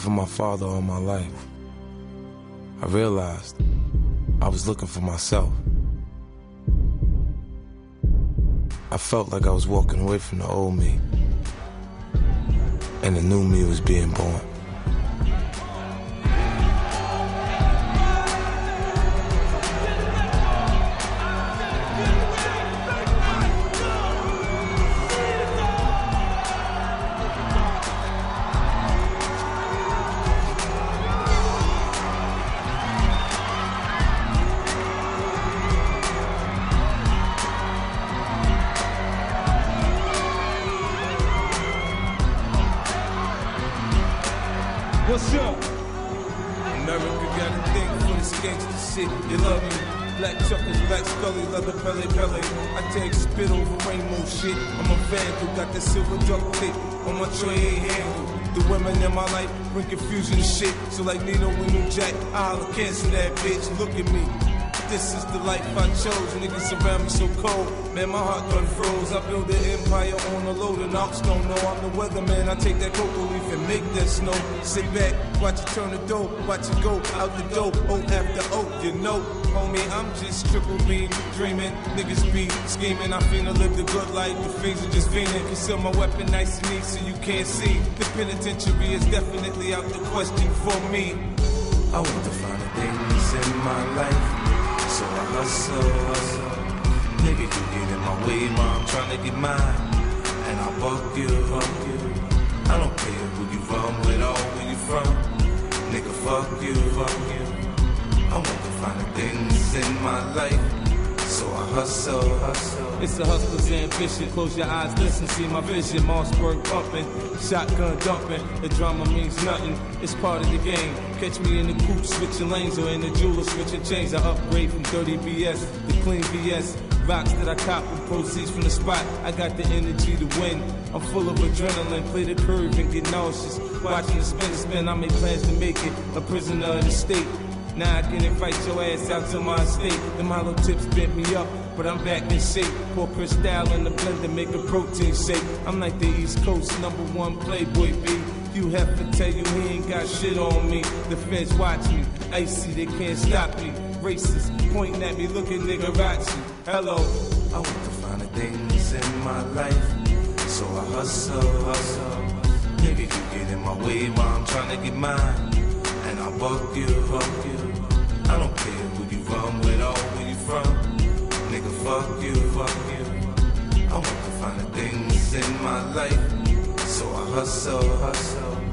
for my father all my life. I realized I was looking for myself. I felt like I was walking away from the old me, and the new me was being born. What's up? America got a thing for this gangsta shit. You love me? Black chuckers, black scully, leather pele. I take spit over rainbow shit. I'm a vandal, got that silver duct tape on my tray, ain't handle. The women in my life bring confusion and shit. So like Nino, we knew Jack, I holla, cancel that bitch. Look at me. This is the life I chose. Niggas around me so cold. Man, my heart done froze. I build an empire on a load of knocks. Don't know I'm the weatherman. I take that cocoa leaf and make that snow. Sit back, watch it turn the dough. Watch it go out the dough. O after O, you know. Homie, I'm just triple beam dreaming. Niggas be scheming. I finna live the good life. The fiends are just fiending. Conceal my weapon nice and neat so you can't see. The penitentiary is definitely out the question for me. I want to find the things in my life, so I hustle. Nigga, you get in my way, mom, tryna get mine, and I fuck you. I don't care who you from with or where you from. Nigga, fuck you. I want to find the things in my life, so I hustle. It's a hustler's ambition. Close your eyes, listen, see my vision. Mossberg pumping, shotgun dumping. The drama means nothing, it's part of the game. Catch me in the coupe switching lanes, or in the jeweler switching chains. I upgrade from dirty BS to clean BS. Rocks that I cop with proceeds from the spot. I got the energy to win. I'm full of adrenaline. Play the curve and get nauseous. Watching the spin. I make plans to make it a prisoner of the state. Now I can invite your ass out to my estate. Them hollow tips bent me up, but I'm back in shape. Pour Cristal in the blender, make a protein shake. I'm like the East Coast #1 Playboy B. Hugh Hefner tell you he ain't got shit on me. The feds watch me, icy, they can't stop me. Racist, pointing at me, looking nigga Rachi. Hello. I want to find the things in my life, so I hustle. Nigga, you get in my way while I'm trying to get mine, and I fuck you. I don't care who you from with or where you from. Nigga, fuck you. I want to find the things in my life, so I hustle.